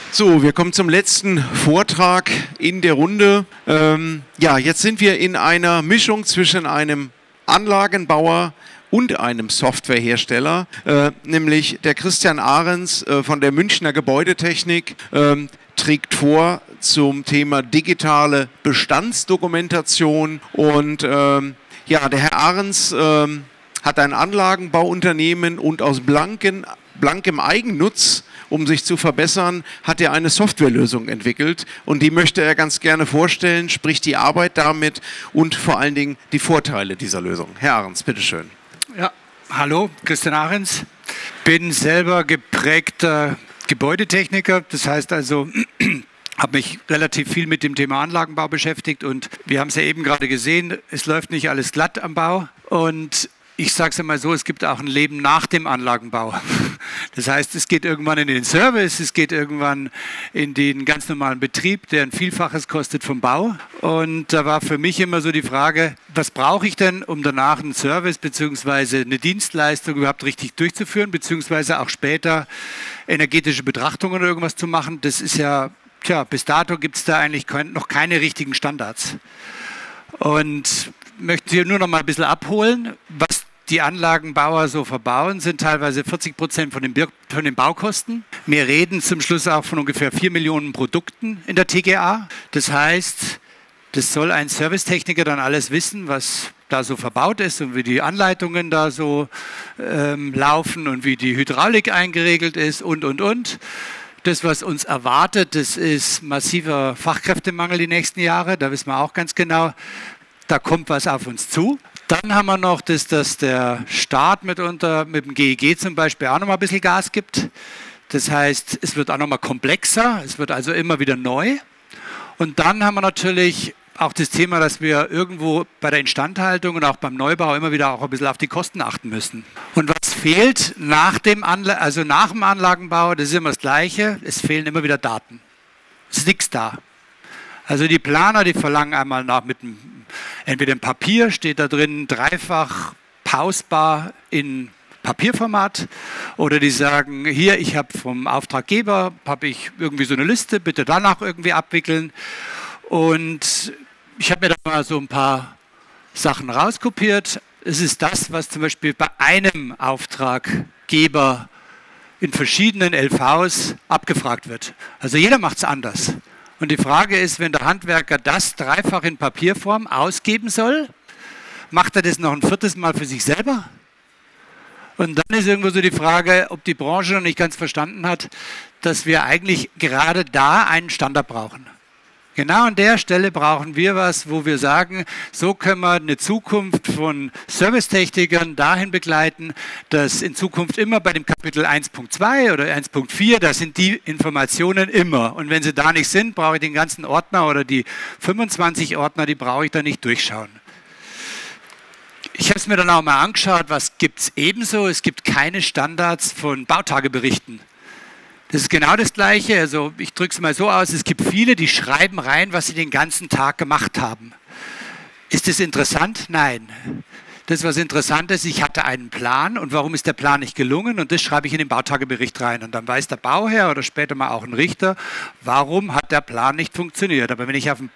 So, wir kommen zum letzten Vortrag in der Runde. Ja, jetzt sind wir in einer Mischung zwischen einem Anlagenbauer und einem Softwarehersteller, nämlich der Christian Ahrens von der Münchner Gebäudetechnik trägt vor zum Thema digitale Bestandsdokumentation und ja, der Herr Ahrens hat ein Anlagenbauunternehmen und aus blankem Eigennutz, um sich zu verbessern, hat er eine Softwarelösung entwickelt und die möchte er ganz gerne vorstellen, sprich die Arbeit damit und vor allen Dingen die Vorteile dieser Lösung. Herr Ahrens, bitteschön. Ja, hallo, Christian Ahrens. Bin selber geprägter Gebäudetechniker, das heißt also, habe mich relativ viel mit dem Thema Anlagenbau beschäftigt und wir haben es ja eben gerade gesehen, es läuft nicht alles glatt am Bau und ich sage es einmal so, es gibt auch ein Leben nach dem Anlagenbau. Das heißt, es geht irgendwann in den Service, es geht irgendwann in den ganz normalen Betrieb, der ein Vielfaches kostet vom Bau. Und da war für mich immer so die Frage, was brauche ich denn, um danach einen Service bzw. eine Dienstleistung überhaupt richtig durchzuführen, beziehungsweise auch später energetische Betrachtungen oder irgendwas zu machen. Das ist ja, tja, bis dato gibt es da eigentlich noch keine richtigen Standards. Und möchte Sie nur noch mal ein bisschen abholen, was die Anlagenbauer so verbauen, sind teilweise 40% von den Baukosten. Wir reden zum Schluss auch von ungefähr 4 Millionen Produkten in der TGA. Das heißt, das soll ein Servicetechniker dann alles wissen, was da so verbaut ist und wie die Anleitungen da so laufen und wie die Hydraulik eingeregelt ist und. Das, was uns erwartet, das ist massiver Fachkräftemangel die nächsten Jahre. Da wissen wir auch ganz genau, da kommt was auf uns zu. Dann haben wir noch, dass der Staat mit dem GEG zum Beispiel auch noch mal ein bisschen Gas gibt. Das heißt, es wird auch noch mal komplexer, es wird also immer wieder neu. Und dann haben wir natürlich auch das Thema, dass wir irgendwo bei der Instandhaltung und auch beim Neubau immer wieder auch ein bisschen auf die Kosten achten müssen. Und was fehlt nach dem Anlagenbau, das ist immer das Gleiche, es fehlen immer wieder Daten. Es ist nichts da. Also die Planer, die verlangen einmal nach entweder im Papier, steht da drin, dreifach pausbar in Papierformat, oder die sagen, hier, ich habe vom Auftraggeber, habe ich irgendwie so eine Liste, bitte danach irgendwie abwickeln. Und ich habe mir da mal so ein paar Sachen rauskopiert. Es ist das, was zum Beispiel bei einem Auftraggeber in verschiedenen LVs abgefragt wird. Also jeder macht es anders. Und die Frage ist, wenn der Handwerker das dreifach in Papierform ausgeben soll, macht er das noch ein viertes Mal für sich selber? Und dann ist irgendwo so die Frage, ob die Branche noch nicht ganz verstanden hat, dass wir eigentlich gerade da einen Standard brauchen. Genau an der Stelle brauchen wir was, wo wir sagen, so können wir eine Zukunft von Servicetechnikern dahin begleiten, dass in Zukunft immer bei dem Kapitel 1.2 oder 1.4, da sind die Informationen immer. Und wenn sie da nicht sind, brauche ich den ganzen Ordner oder die 25 Ordner, die brauche ich da nicht durchschauen. Ich habe es mir dann auch mal angeschaut, was gibt es ebenso. Es gibt keine Standards von Bautageberichten. Das ist genau das Gleiche, also ich drücke es mal so aus, es gibt viele, die schreiben rein, was sie den ganzen Tag gemacht haben. Ist das interessant? Nein. Das, was interessant ist, ich hatte einen Plan und warum ist der Plan nicht gelungen und das schreibe ich in den Bautagebericht rein und dann weiß der Bauherr oder später mal auch ein Richter, warum hat der Plan nicht funktioniert. Aber wenn ich keinen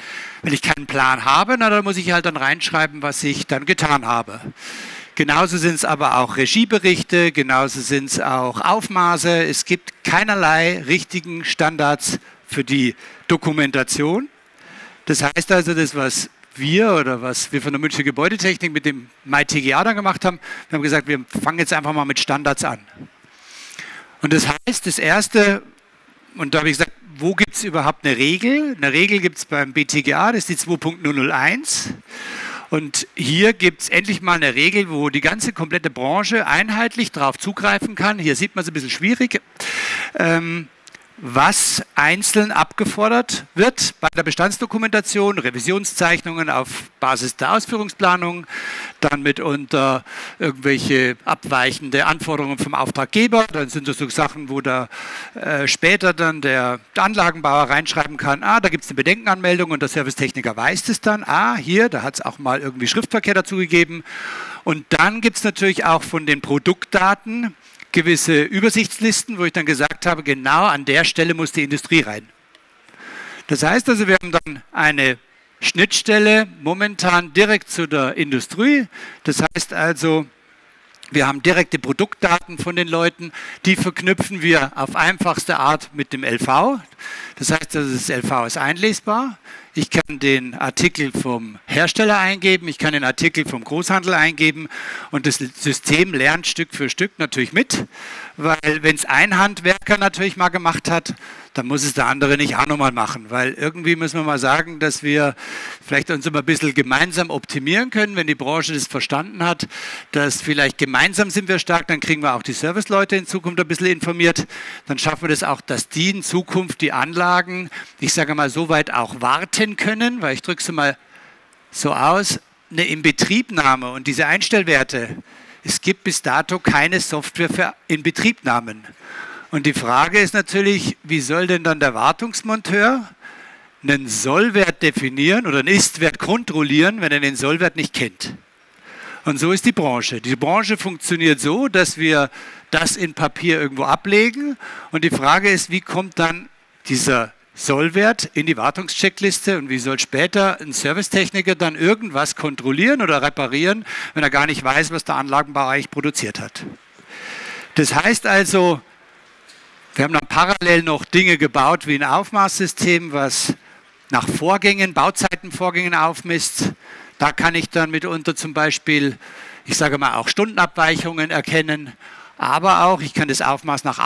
Plan habe, dann muss ich halt dann reinschreiben, was ich dann getan habe. Genauso sind es aber auch Regieberichte, genauso sind es auch Aufmaße. Es gibt keinerlei richtigen Standards für die Dokumentation. Das heißt also, das, was wir von der Münchner Gebäudetechnik mit dem MyTGA dann gemacht haben, wir haben gesagt, wir fangen jetzt einfach mal mit Standards an. Und das heißt, das Erste, und da habe ich gesagt, wo gibt es überhaupt eine Regel? Eine Regel gibt es beim BTGA, das ist die 2.001. Und hier gibt es endlich mal eine Regel, wo die ganze komplette Branche einheitlich darauf zugreifen kann. Hier sieht man es ein bisschen schwierig, was einzeln abgefordert wird bei der Bestandsdokumentation, Revisionszeichnungen auf Basis der Ausführungsplanung, dann mitunter irgendwelche abweichende Anforderungen vom Auftraggeber, dann sind das so Sachen, wo da später dann der Anlagenbauer reinschreiben kann, da gibt es eine Bedenkenanmeldung und der Servicetechniker weiß es dann, hier, da hat es auch mal irgendwie Schriftverkehr dazu gegeben. Und dann gibt es natürlich auch von den Produktdaten gewisse Übersichtslisten, wo ich dann gesagt habe, genau an der Stelle muss die Industrie rein. Das heißt also, wir haben dann eine Schnittstelle momentan direkt zu der Industrie. Das heißt also, wir haben direkte Produktdaten von den Leuten, die verknüpfen wir auf einfachste Art mit dem LV. Das heißt, das LV ist einlesbar. Ich kann den Artikel vom Hersteller eingeben, ich kann den Artikel vom Großhandel eingeben und das System lernt Stück für Stück natürlich mit, weil wenn es ein Handwerker natürlich mal gemacht hat, dann muss es der andere nicht auch nochmal machen, weil irgendwie müssen wir mal sagen, dass wir vielleicht uns immer ein bisschen gemeinsam optimieren können, wenn die Branche das verstanden hat, dass vielleicht gemeinsam sind wir stark, dann kriegen wir auch die Serviceleute in Zukunft ein bisschen informiert, dann schaffen wir das auch, dass die in Zukunft die Anlagen, ich sage mal, so weit auch warten können, weil ich drücke es mal so aus, eine Inbetriebnahme und diese Einstellwerte, es gibt bis dato keine Software für Inbetriebnahmen. Und die Frage ist natürlich, wie soll denn dann der Wartungsmonteur einen Sollwert definieren oder einen Ist-Wert kontrollieren, wenn er den Sollwert nicht kennt? Und so ist die Branche. Die Branche funktioniert so, dass wir das in Papier irgendwo ablegen. Und die Frage ist, wie kommt dann dieser Sollwert in die Wartungscheckliste und wie soll später ein Servicetechniker dann irgendwas kontrollieren oder reparieren, wenn er gar nicht weiß, was der Anlagenbauer eigentlich produziert hat? Das heißt also, wir haben dann parallel noch Dinge gebaut wie ein Aufmaßsystem, was nach Vorgängen, Bauzeitenvorgängen aufmisst. Da kann ich dann mitunter zum Beispiel, ich sage mal, auch Stundenabweichungen erkennen. Aber auch, ich kann das Aufmaß nach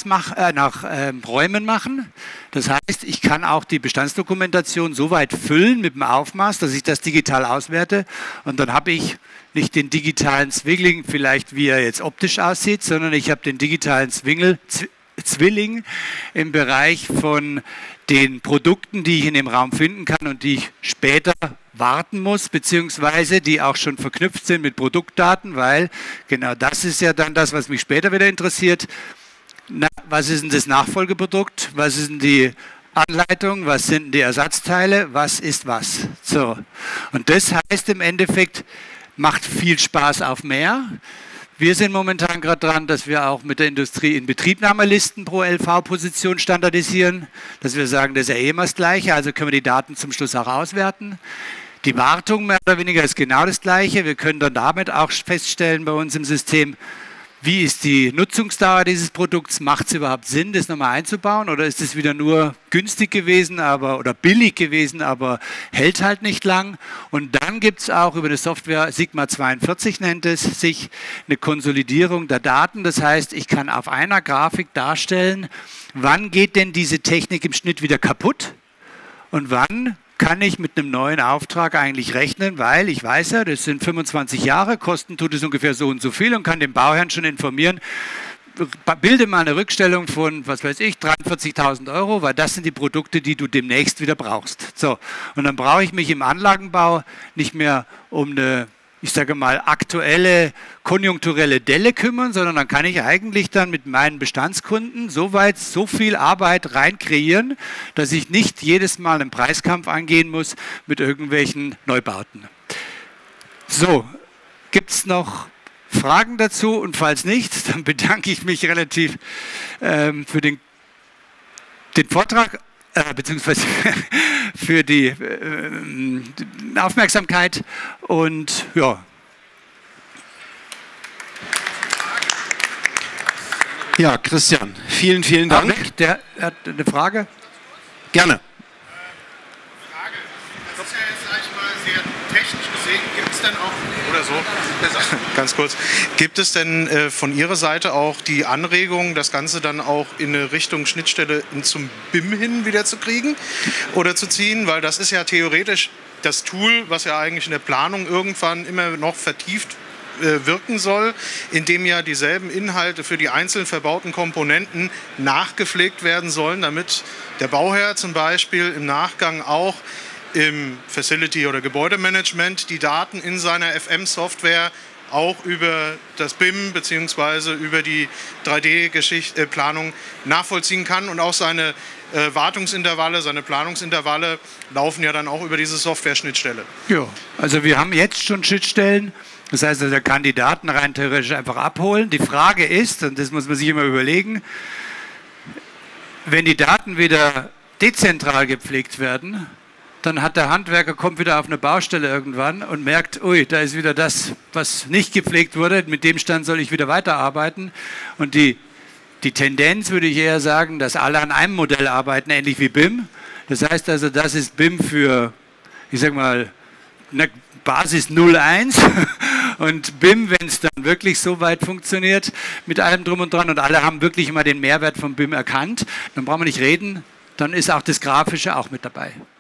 Räumen machen. Das heißt, ich kann auch die Bestandsdokumentation so weit füllen mit dem Aufmaß, dass ich das digital auswerte. Und dann habe ich nicht den digitalen Zwilling, vielleicht wie er jetzt optisch aussieht, sondern ich habe den digitalen Zwilling im Bereich von den Produkten, die ich in dem Raum finden kann und die ich später warten muss, beziehungsweise die auch schon verknüpft sind mit Produktdaten, weil genau das ist ja dann das, was mich später wieder interessiert. Was ist denn das Nachfolgeprodukt? Was ist denn die Anleitung? Was sind denn die Ersatzteile? Was ist was? So. Und das heißt im Endeffekt, macht viel Spaß auf mehr. Wir sind momentan gerade dran, dass wir auch mit der Industrie Inbetriebnahmelisten pro LV-Position standardisieren, dass wir sagen, das ist ja eh immer das Gleiche, also können wir die Daten zum Schluss auch auswerten. Die Wartung mehr oder weniger ist genau das Gleiche. Wir können dann damit auch feststellen bei uns im System, wie ist die Nutzungsdauer dieses Produkts? Macht es überhaupt Sinn, das nochmal einzubauen? Oder ist es wieder nur günstig gewesen oder billig gewesen, aber hält halt nicht lang? Und dann gibt es auch über eine Software, Sigma 42 nennt es sich, eine Konsolidierung der Daten. Das heißt, ich kann auf einer Grafik darstellen, wann geht denn diese Technik im Schnitt wieder kaputt und wann kann ich mit einem neuen Auftrag eigentlich rechnen, weil ich weiß ja, das sind 25 Jahre, Kosten tut es ungefähr so und so viel und kann den Bauherrn schon informieren, bilde mal eine Rückstellung von, was weiß ich, 43.000 €, weil das sind die Produkte, die du demnächst wieder brauchst. So, und dann brauche ich mich im Anlagenbau nicht mehr um eine, ich sage mal, aktuelle, konjunkturelle Delle kümmern, sondern dann kann ich eigentlich dann mit meinen Bestandskunden soweit so viel Arbeit rein kreieren, dass ich nicht jedes Mal einen Preiskampf angehen muss mit irgendwelchen Neubauten. So, gibt es noch Fragen dazu? Und falls nicht, dann bedanke ich mich relativ für den Vortrag, beziehungsweise für die Aufmerksamkeit und ja. Ja, Christian, vielen, vielen Dank. Der hat eine Frage? Gerne. Frage. Das ist ja jetzt, sag ich mal, sehr technisch gesehen. Gibt es denn auch, oder so, ganz kurz, gibt es denn von Ihrer Seite auch die Anregung, das Ganze dann auch in eine Richtung Schnittstelle zum BIM hin wieder zu kriegen oder zu ziehen? Weil das ist ja theoretisch das Tool, was ja eigentlich in der Planung irgendwann immer noch vertieft wirken soll, indem ja dieselben Inhalte für die einzeln verbauten Komponenten nachgepflegt werden sollen, damit der Bauherr zum Beispiel im Nachgang auch im Facility- oder Gebäudemanagement die Daten in seiner FM-Software auch über das BIM bzw. über die 3D-Planung nachvollziehen kann und auch seine Wartungsintervalle, seine Planungsintervalle laufen ja dann auch über diese Software-Schnittstelle. Ja, also wir haben jetzt schon Schnittstellen Das heißt, der kann die Daten rein theoretisch einfach abholen. Die Frage ist, und das muss man sich immer überlegen, wenn die Daten wieder dezentral gepflegt werden, dann hat der Handwerker, kommt wieder auf eine Baustelle irgendwann und merkt, ui, da ist wieder das, was nicht gepflegt wurde, mit dem Stand soll ich wieder weiterarbeiten. Und die Tendenz würde ich eher sagen, dass alle an einem Modell arbeiten, ähnlich wie BIM. Das heißt also, das ist BIM für, ich sag mal, eine Basis 01 und BIM, wenn es dann wirklich so weit funktioniert, mit allem drum und dran und alle haben wirklich immer den Mehrwert von BIM erkannt, dann brauchen wir nicht reden, dann ist auch das Grafische auch mit dabei.